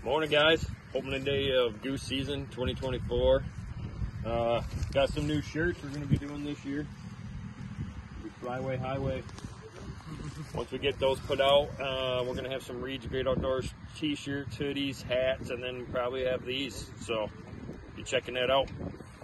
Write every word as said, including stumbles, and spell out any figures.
Morning, guys. Opening day of goose season twenty twenty-four. Uh, got some new shirts we're going to be doing this year. Flyway, highway. Once we get those put out, uh, we're going to have some Reed's Great Outdoors t-shirts, hoodies, hats, and then probably have these. So be checking that out.